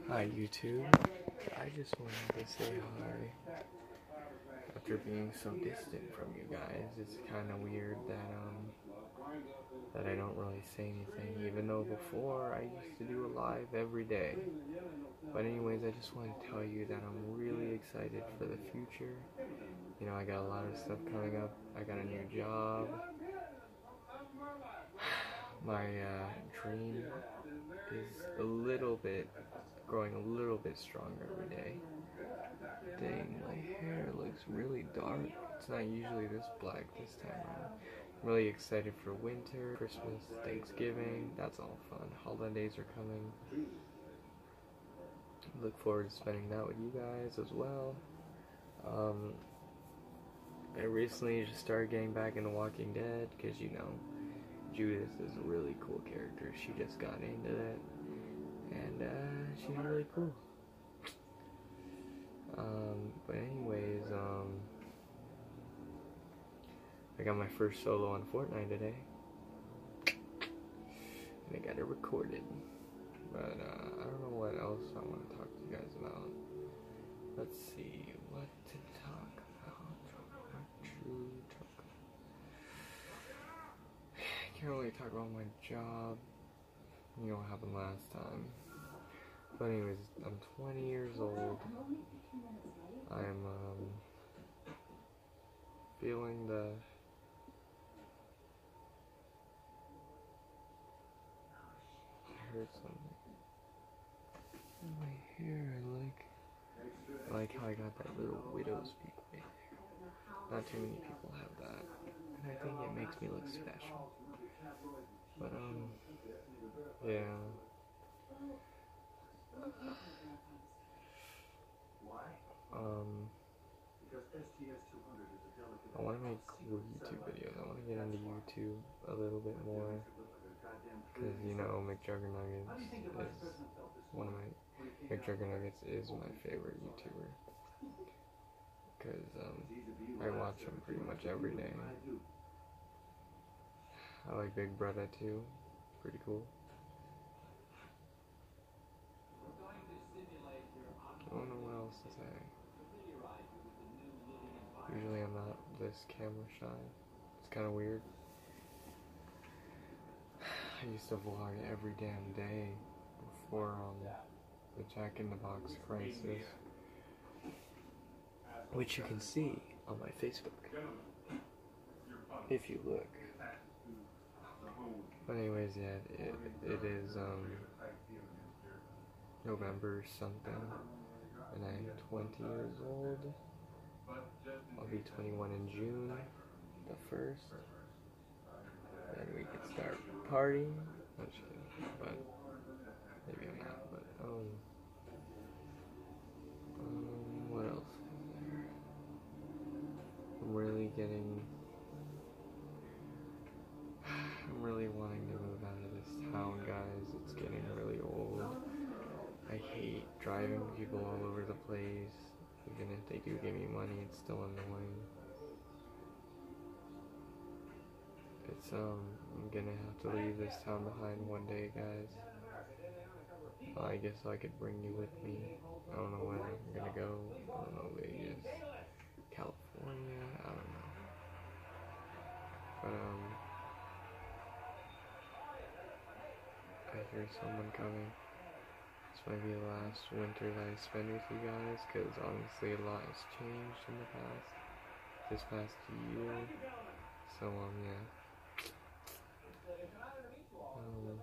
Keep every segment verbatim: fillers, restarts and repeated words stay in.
Hi YouTube, I just wanted to say hi. After being so distant from you guys, it's kind of weird that um that I don't really say anything, even though before I used to do a live every day. But anyways, I just want to tell you that I'm really excited for the future. You know, I got a lot of stuff coming up. I got a new job. My uh, dream is a little bit, growing a little bit stronger every day. Dang, my hair looks really dark. It's not usually this black this time around. I'm really excited for winter, Christmas, Thanksgiving. That's all fun. Holidays are coming. Look forward to spending that with you guys as well. Um, I recently just started getting back into Walking Dead because, you know, Judith is a really cool character. She just got into it, and uh, she's really cool. Um, but anyways, um, I got my first solo on Fortnite today, and I got it recorded. But uh, I don't know what else I want to talk to you guys about. Let's see what to talk about. What to talk about. I can't really talk about my job. You know what happened last time. But anyways, I'm twenty years old. I'm um, feeling the I heard something in my hair. I like I like how I got that little widow's peak right there. Not too many people have that, and I think it makes me look special. But um, yeah. Um, I want to make cool YouTube videos. I want to get into YouTube a little bit more, because, you know, McJuggernuggets is one of my, McJuggernuggets is my favorite YouTuber, because um, I watch him pretty much every day. I like Big Brother too, pretty cool. I don't know what else to say. Usually I'm not this camera shy. It's kind of weird. I used to vlog every damn day before um, the Jack in the Box crisis, which you can see on my Facebook if you look. But anyways, yeah, it, it is um, November something, and I'm twenty years old. I'll be twenty-one in June, the first. Then we can start partying. I'm just kidding, but maybe I'm not. But um, um, what else is there? I'm really getting. I'm really wanting to move out of this town, guys. It's getting really old. I hate driving people all over the place. Even if they do give me money, it's still annoying. It's, um, I'm gonna have to leave this town behind one day, guys. Well, I guess I could bring you with me. I don't know where I'm gonna go. I don't know, Vegas, California, I don't know. But, um, I hear someone coming. This might be the last winter that I spend with you guys, because honestly a lot has changed in the past, this past year. So, um, yeah. Um,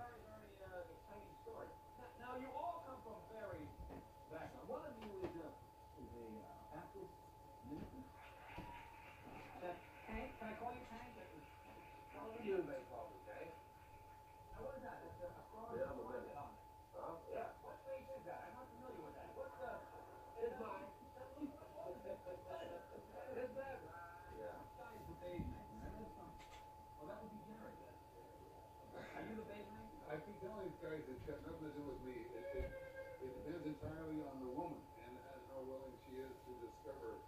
I keep telling these guys it's got nothing to do with me. It, it, it depends entirely on the woman and, and how willing she is to discover